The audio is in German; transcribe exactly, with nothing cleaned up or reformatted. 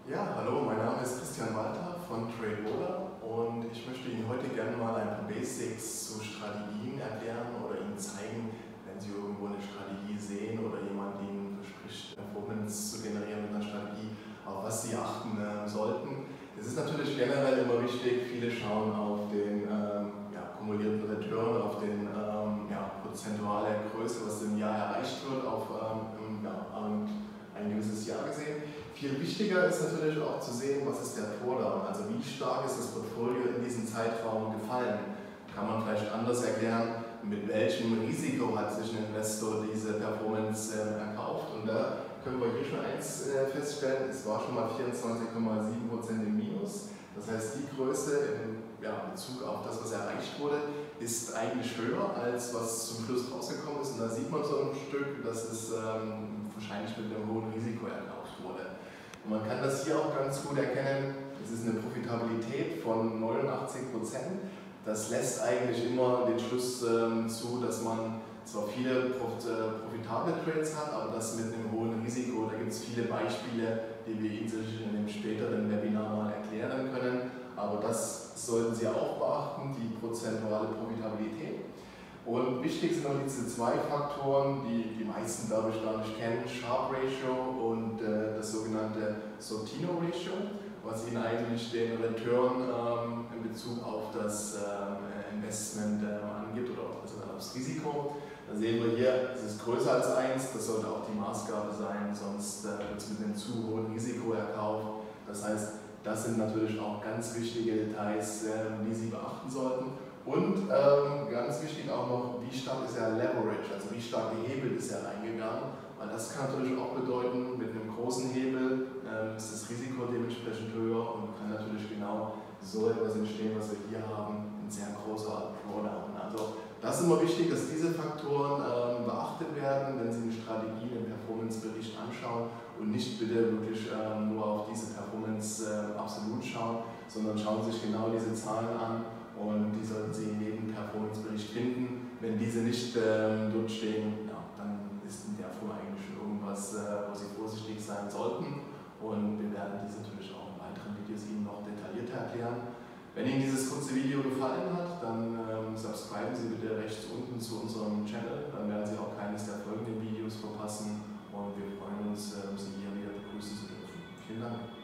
Ja, hallo, mein Name ist Christian Walter von TradeRoller und ich möchte Ihnen heute gerne mal ein paar Basics zu Strategien erklären oder Ihnen zeigen, wenn Sie irgendwo eine Strategie sehen oder jemand Ihnen verspricht, Performance zu generieren mit einer Strategie, auf was Sie achten äh, sollten. Es ist natürlich generell immer wichtig, viele schauen auf den ähm, ja, kumulierten Return, auf den ähm, ja, prozentuale Größe, was im Jahr erreicht wird, auf ähm, ja, ein, ein gewisses Jahr gesehen. Viel wichtiger ist natürlich auch zu sehen, was ist der Drawdown, also wie stark ist das Portfolio in diesem Zeitraum gefallen. Kann man vielleicht anders erklären, mit welchem Risiko hat sich ein Investor diese Performance äh, erkauft. Und da können wir hier schon eins äh, feststellen, es war schon mal vierundzwanzig Komma sieben Prozent im Minus. Das heißt, die Größe in ja, Bezug auf das, was erreicht wurde, ist eigentlich höher, als was zum Schluss rausgekommen ist. Und da sieht man so ein Stück, dass es ähm, wahrscheinlich mit einem hohen Risiko erkauft wurde. Und man kann das hier auch ganz gut erkennen, es ist eine Profitabilität von neunundachtzig Prozent. Das lässt eigentlich immer den Schluss ähm, zu, dass man zwar viele profit äh, profitable Trades hat, aber das mit einem hohen Risiko. Da gibt es viele Beispiele, die wir Ihnen sicher in einem späteren Webinar mal erklären können. Aber das sollten Sie auch beachten, die prozentuale Profitabilität. Und wichtig sind noch diese zwei Faktoren, die die meisten, glaube ich, gar nicht kennen: Sharpe Ratio und äh, das sogenannte Sortino Ratio, was Ihnen eigentlich den Return ähm, in Bezug auf das ähm, Investment äh, angibt oder also aufs Risiko. Da sehen wir hier, es ist größer als eins, das sollte auch die Maßgabe sein, sonst äh, wird es mit einem zu hohen Risiko erkauft. Das heißt, das sind natürlich auch ganz wichtige Details, äh, die Sie beachten sollten. Und ähm, ganz wichtig auch noch, wie stark ist er Leverage, also wie stark gehebelt ist er reingegangen. Weil das kann natürlich auch bedeuten, mit einem großen Hebel ähm, ist das Risiko dementsprechend höher und kann natürlich genau so etwas entstehen, was wir hier haben, ein sehr großer Drawdown. Also das ist immer wichtig, dass diese Faktoren ähm, beachtet werden, wenn Sie eine Strategie, einen Performance-Bericht anschauen und nicht bitte wirklich ähm, nur auf diese Performance äh, absolut schauen, sondern schauen sich genau diese Zahlen an. Und die sollten Sie in jedem Performance-Bericht finden. Wenn diese nicht ähm, dort stehen, ja, dann ist in der Form eigentlich schon irgendwas, äh, wo Sie vorsichtig sein sollten. Und wir werden dies natürlich auch in weiteren Videos Ihnen noch detaillierter erklären. Wenn Ihnen dieses kurze Video gefallen hat, dann ähm, subscriben Sie bitte rechts unten zu unserem Channel. Dann werden Sie auch keines der folgenden Videos verpassen. Und wir freuen uns, äh, Sie hier wieder begrüßen zu dürfen. Vielen Dank.